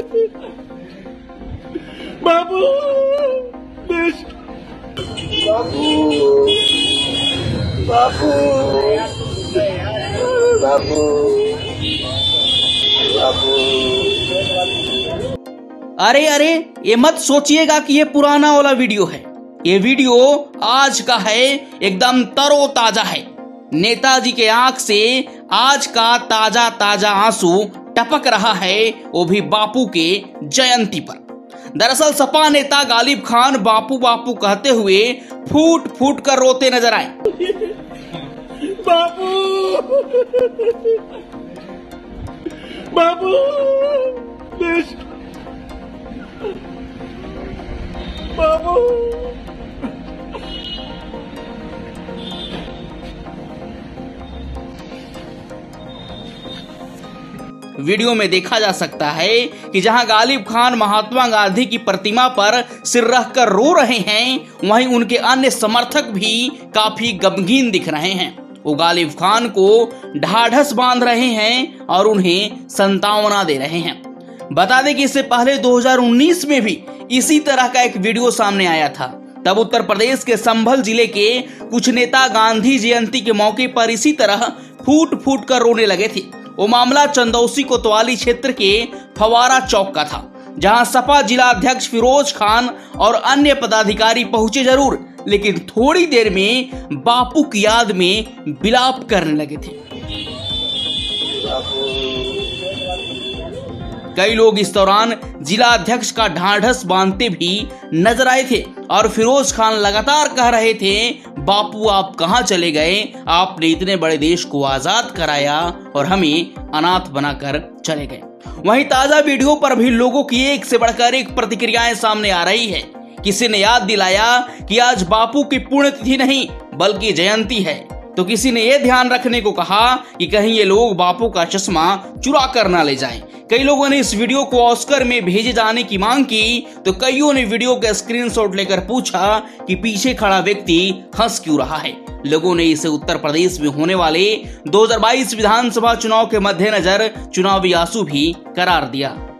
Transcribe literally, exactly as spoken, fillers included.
बाबू बाबू बाबू बाबू। अरे अरे ये मत सोचिएगा कि ये पुराना वाला वीडियो है। ये वीडियो आज का है, एकदम तरोताजा है। नेताजी के आंख से आज का ताजा ताजा आंसू टपक रहा है, वो भी बापू के जयंती पर। दरअसल सपा नेता गालिब खान बापू बापू कहते हुए फूट फूट कर रोते नजर आए। बाबू बाबू बाबू। वीडियो में देखा जा सकता है कि जहां गालिब खान महात्मा गांधी की प्रतिमा पर सिर रखकर रो रहे हैं, वहीं उनके अन्य समर्थक भी काफी गमगीन दिख रहे हैं। वो गालिब खान को ढाढ़स बांध रहे हैं और उन्हें सांत्वना दे रहे हैं। बता दें कि इससे पहले दो हज़ार उन्नीस में भी इसी तरह का एक वीडियो सामने आया था। तब उत्तर प्रदेश के संभल जिले के कुछ नेता गांधी जयंती के मौके पर इसी तरह फूट फूट कर रोने लगे थे। वो मामला चंदौसी कोतवाली क्षेत्र के फवारा चौक का था, जहां सपा जिला अध्यक्ष फिरोज खान और अन्य पदाधिकारी पहुंचे जरूर, लेकिन थोड़ी देर में बापू की याद में विलाप करने लगे थे। कई लोग इस दौरान जिला अध्यक्ष का ढाढ़स बांधते भी नजर आए थे और फिरोज खान लगातार कह रहे थे, बापू आप कहां चले गए? आपने इतने बड़े देश को आजाद कराया और हमें अनाथ बनाकर चले गए। वहीं ताजा वीडियो पर भी लोगों की एक से बढ़कर एक प्रतिक्रियाएं सामने आ रही है। किसी ने याद दिलाया कि आज बापू की पुण्यतिथि नहीं बल्कि जयंती है, तो किसी ने यह ध्यान रखने को कहा कि कहीं ये लोग बापू का चश्मा चुरा कर ना ले जाएं। कई लोगों ने इस वीडियो को ऑस्कर में भेजे जाने की मांग की, तो कईयों ने वीडियो का स्क्रीनशॉट लेकर पूछा कि पीछे खड़ा व्यक्ति हंस क्यों रहा है। लोगों ने इसे उत्तर प्रदेश में होने वाले दो हज़ार बाईस विधानसभा चुनाव के मद्देनजर चुनावी आंसू भी करार दिया।